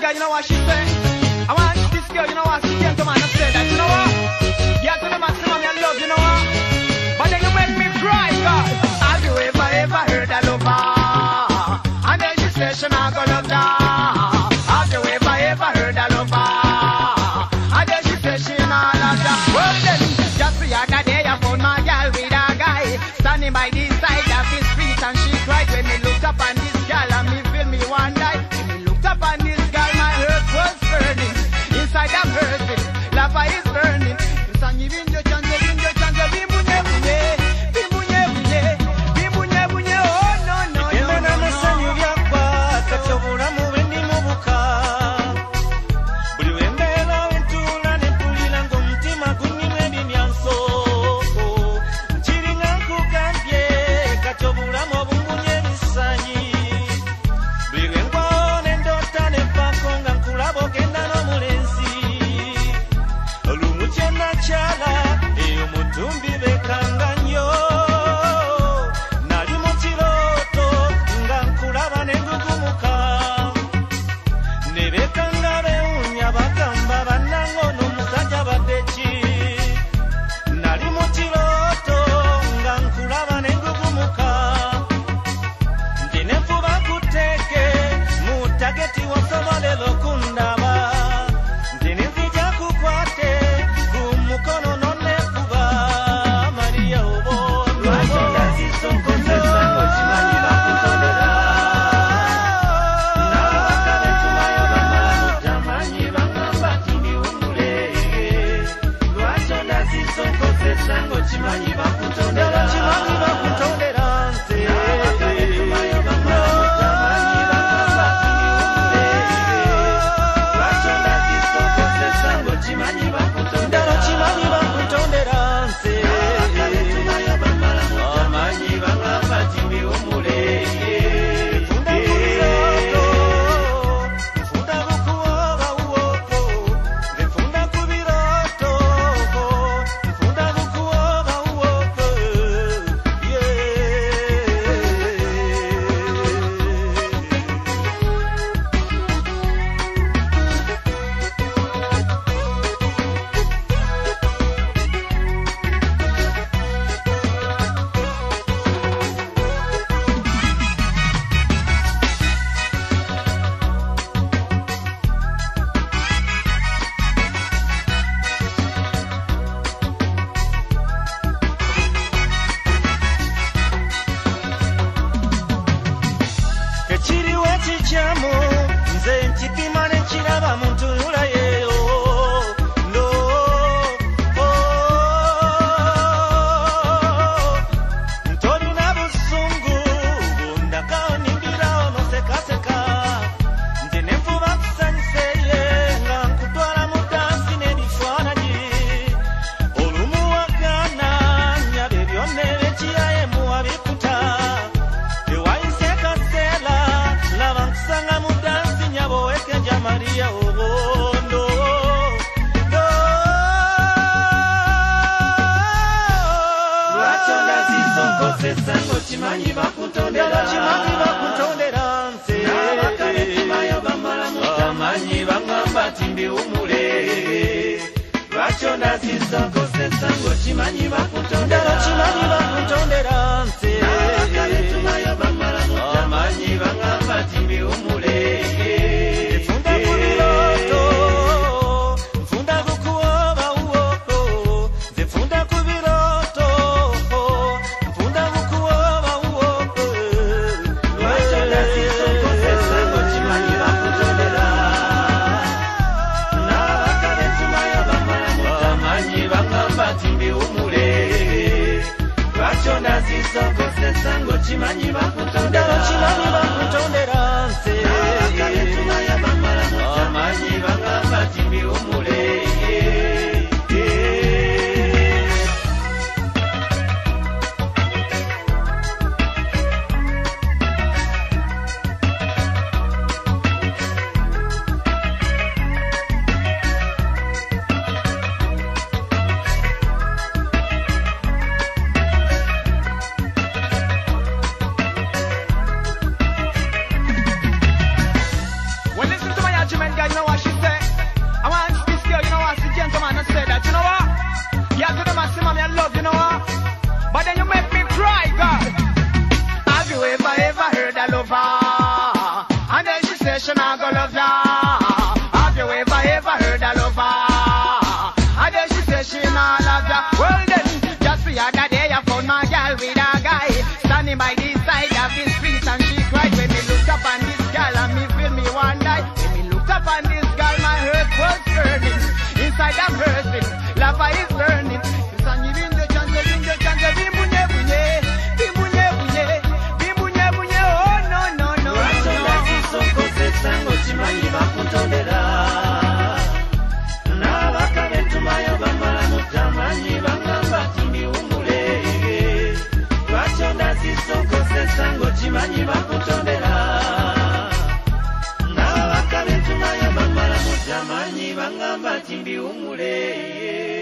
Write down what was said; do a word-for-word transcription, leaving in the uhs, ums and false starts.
girl, you know what she say? I want this girl, you know what? She came to man and said that, you know what? Yeah, to the maximum your love, you know what? But then you make me cry, God. Have you ever, ever heard a lover? And then she said she not gonna love that. Have you ever, ever heard a lover? And then she said she not love that. Well then, just the other day I found my girl with a guy standing by the side of his street, and she cried when me looked up on this girl and me feel me one day. When me looked up on this girl, my heart was burning. Inside I'm hurting, lava is burning. Ebisanyi binjo chanje binjo chanje bimbunye bunye, bimbunye bunye, bimbunye bunye. Oh no no no. Yemena masanyu byakwa kachobula mu bendi mu buka. Buli wembera wentula ne mpulira ng'omutima gunnima ebimyanso. Nkiringa nkugambye kachobula mu bumbunye ebisanyi. Buli lwengwawo ne ndoota ne mpaako nga nkulaba ogenda n'omulenzi. Olumu kye nakyala eyo mutumbi bekanga nnyo. Nali mu kirooto nga nkulaba ne ngugumuka. Ne bekanga beewuunya bagamba bannange ono omusajja badde ki? Nali mu kirooto nga nkulaba ne ngugumuka. Nti ne nfuba kuteeke mu tageti wasobolera okundaba. Nti ne nzija kukwate ku mukono n'onneekuba. Maria obondo lwaki ndazisonkozesa ng'okimanyi bakutondera. N'abakabe tumayo bamala mutamanyi bagamba nti ndiwummule. Lwaki ndazisonkozesa ng'okimanyi bakutondera. Kimanyi bakutondera nze. N'abakabe tumayo bamala mutamanyi bagamba nti ndiwummule. Lwaki ndazisonkozesa ng'okimanyi bakutondera. Kimanyi bakutondera nze. N'abakabe tumayo bamala mutamanyi bagamba nti ndiwummule. Nfunda ku birooto, nfunda bukuwooba wuwoko. Nfunda ku birooto, nfunda bukuwooba wuwoko. Ekiriwo ekikyamu nze nkipima ne kiraba mu ntunula yeeyo. No, ntolina busungu bundakawo nimbirawo nosekaseka. Nti ne nfuba kusanyuseye nga nkutwala mu dansi n'ebifaananyi. Olumu wagaana nnyaba byonna ebyekiyaye muwabikuta. Ewayise kaseera laba nkusanga mu dansi nyabo wekenja Maria obondo. Lwaki ndazisonkozesa ng'okimanyi bakutondera. Kimanyi bakutondera nze. N'abakabe tumayo bamala mutamanyi bagamba nti ndiwummule. Lwaki ndazisonkozesa ng'okimanyi bakutondera. Kimanyi bakutondera nze. N'abakabe tumayo bamala mutamanyi bagamba nti ndiwummule. Nfunda ku birooto, nfunda bukuwooba wuwoko. Nze nfunda ku birooto, nfunda bukuwooba wuwoko. Lwaki ndazisonkozesa ng'okimanyi bakutondera. N'abakabe tumayo bamala mutamanyi bagamba nti ndiwummule. Lwaki ndazisonkozesa ng'okimanyi bakutondera. Kimanyi bakutondera nze. N'abakabe tumayo bamala mutamanyi bagamba nti ndiwummule. jamanyi bakutondera n'abakabe tunayo bamala mu jamanyi bangamba nti mbiwumule